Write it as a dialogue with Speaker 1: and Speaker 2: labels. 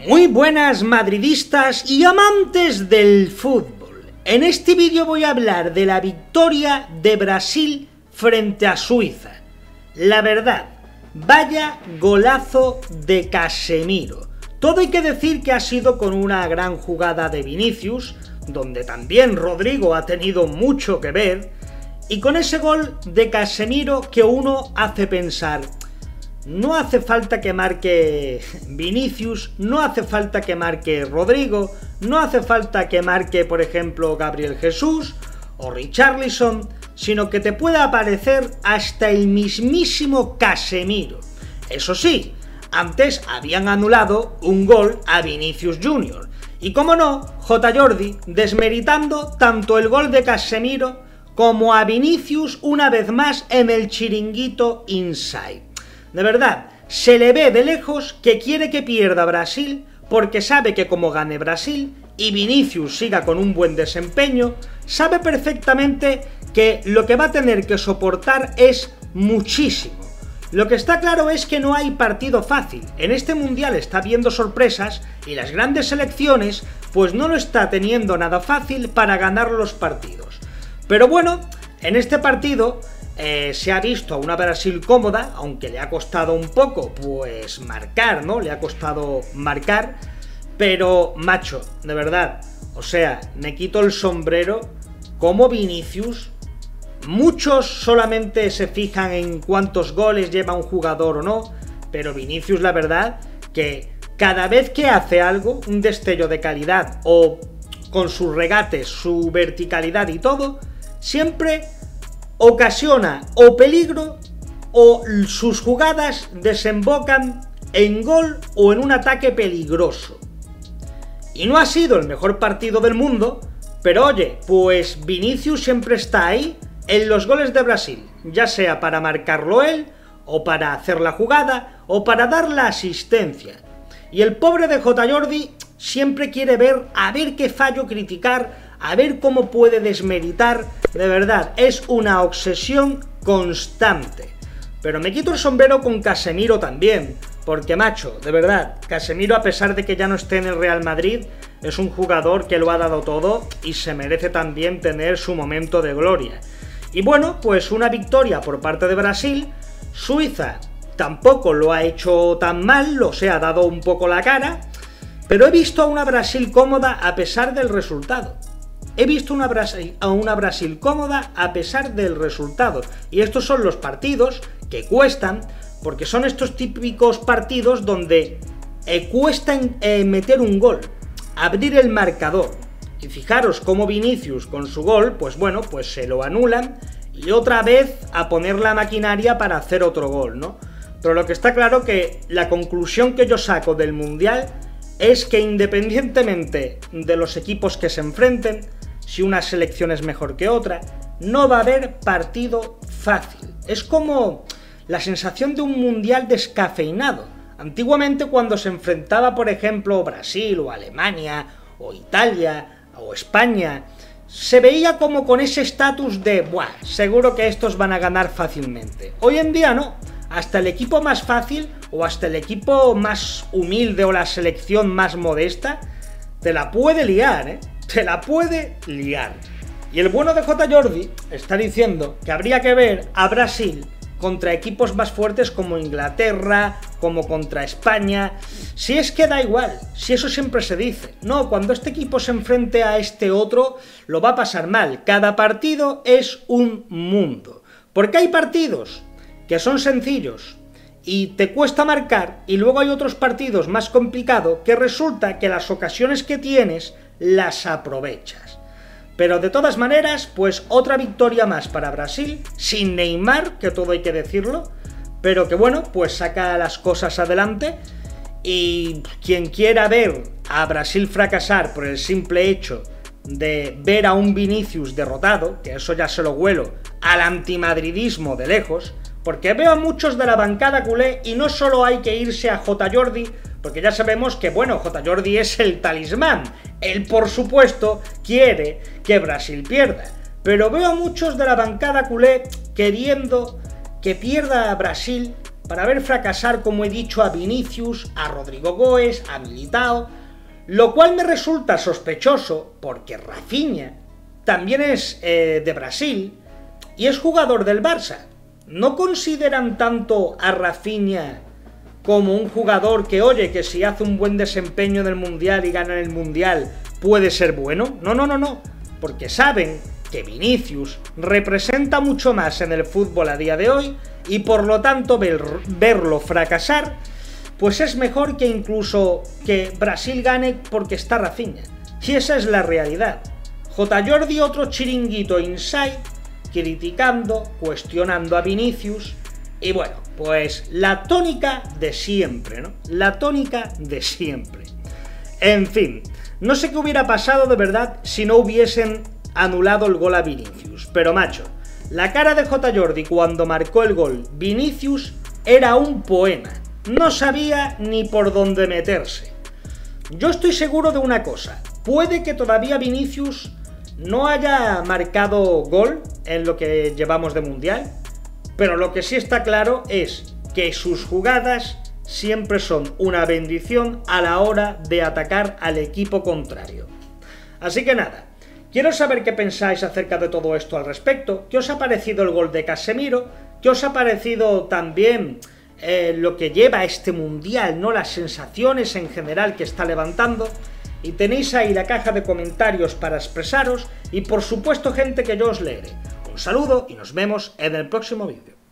Speaker 1: Muy buenas madridistas y amantes del fútbol. En este vídeo voy a hablar de la victoria de Brasil frente a Suiza. La verdad, vaya golazo de Casemiro. Todo hay que decir que ha sido con una gran jugada de Vinicius, donde también Rodrigo ha tenido mucho que ver, y con ese gol de Casemiro que uno hace pensar: no hace falta que marque Vinicius, no hace falta que marque Rodrigo, no hace falta que marque, por ejemplo, Gabriel Jesús o Richarlison, sino que te pueda aparecer hasta el mismísimo Casemiro. Eso sí, antes habían anulado un gol a Vinicius Junior. Y como no, J. Jordi desmeritando tanto el gol de Casemiro como a Vinicius una vez más en el chiringuito inside. De verdad, se le ve de lejos que quiere que pierda Brasil porque sabe que como gane Brasil y Vinicius siga con un buen desempeño, sabe perfectamente que lo que va a tener que soportar es muchísimo. Lo que está claro es que no hay partido fácil. En este mundial está habiendo sorpresas y las grandes selecciones pues no lo está teniendo nada fácil para ganar los partidos. Pero bueno, en este partido se ha visto a una Brasil cómoda, aunque le ha costado un poco pues marcar, ¿no? Le ha costado marcar, pero macho, de verdad, o sea, me quito el sombrero como Vinicius. Muchos solamente se fijan en cuántos goles lleva un jugador o no, pero Vinicius, la verdad, que cada vez que hace algo, un destello de calidad o con sus regates, su verticalidad y todo, siempre ocasiona o peligro o sus jugadas desembocan en gol o en un ataque peligroso. Y no ha sido el mejor partido del mundo, pero oye, pues Vinicius siempre está ahí en los goles de Brasil, ya sea para marcarlo él, o para hacer la jugada, o para dar la asistencia. Y el pobre de J. Jordi siempre quiere ver, a ver qué fallo criticar, a ver cómo puede desmeritar. De verdad, es una obsesión constante. Pero me quito el sombrero con Casemiro también, porque macho, de verdad, Casemiro, a pesar de que ya no esté en el Real Madrid, es un jugador que lo ha dado todo y se merece también tener su momento de gloria. Y bueno, pues una victoria por parte de Brasil. Suiza tampoco lo ha hecho tan mal, o sea, ha dado un poco la cara, pero he visto a una Brasil cómoda a pesar del resultado. He visto a una Brasil cómoda a pesar del resultado. Y estos son los partidos que cuestan, porque son estos típicos partidos donde cuesta meter un gol, abrir el marcador. Y fijaros cómo Vinicius con su gol, pues bueno, pues se lo anulan y otra vez a poner la maquinaria para hacer otro gol, ¿no? Pero lo que está claro que la conclusión que yo saco del Mundial es que independientemente de los equipos que se enfrenten, si una selección es mejor que otra, no va a haber partido fácil. Es como la sensación de un mundial descafeinado. Antiguamente, cuando se enfrentaba, por ejemplo, Brasil o Alemania o Italia o España, se veía como con ese estatus de ¡buah! Seguro que estos van a ganar fácilmente. Hoy en día no. Hasta el equipo más fácil o hasta el equipo más humilde o la selección más modesta te la puede liar, ¿eh? Te la puede liar. Y el bueno de J. Jordi está diciendo que habría que ver a Brasil contra equipos más fuertes como Inglaterra, como contra España. Si es que da igual, si eso siempre se dice. No, cuando este equipo se enfrente a este otro, lo va a pasar mal. Cada partido es un mundo. Porque hay partidos que son sencillos y te cuesta marcar, y luego hay otros partidos más complicados que resulta que las ocasiones que tienes las aprovechas. Pero de todas maneras, pues otra victoria más para Brasil, sin Neymar, que todo hay que decirlo, pero que bueno, pues saca las cosas adelante. Y quien quiera ver a Brasil fracasar por el simple hecho de ver a un Vinicius derrotado, que eso ya se lo huelo al antimadridismo de lejos, porque veo a muchos de la bancada culé y no solo hay que irse a J. Jordi, porque ya sabemos que, bueno, J. Jordi es el talismán. Él, por supuesto, quiere que Brasil pierda. Pero veo a muchos de la bancada culé queriendo que pierda a Brasil para ver fracasar, como he dicho, a Vinicius, a Rodrigo Goes, a Militao, lo cual me resulta sospechoso porque Rafinha también es de Brasil y es jugador del Barça. ¿No consideran tanto a Rafinha como un jugador que, oye, que si hace un buen desempeño en el Mundial y gana el Mundial puede ser bueno? No, porque saben que Vinicius representa mucho más en el fútbol a día de hoy y por lo tanto verlo fracasar, pues es mejor que incluso que Brasil gane porque está Rafinha. Y esa es la realidad. J. Jordi, otro chiringuito inside, criticando, cuestionando a Vinicius, y bueno, pues la tónica de siempre, ¿no? La tónica de siempre. En fin, no sé qué hubiera pasado de verdad si no hubiesen anulado el gol a Vinicius, pero macho, la cara de J. Jordi cuando marcó el gol Vinicius era un poema. No sabía ni por dónde meterse. Yo estoy seguro de una cosa, puede que todavía Vinicius no haya marcado gol en lo que llevamos de Mundial, pero lo que sí está claro es que sus jugadas siempre son una bendición a la hora de atacar al equipo contrario. Así que nada, quiero saber qué pensáis acerca de todo esto al respecto, qué os ha parecido el gol de Casemiro, qué os ha parecido también lo que lleva este Mundial, ¿no? Las sensaciones en general que está levantando. Y tenéis ahí la caja de comentarios para expresaros y por supuesto, gente, que yo os leeré. Un saludo y nos vemos en el próximo vídeo.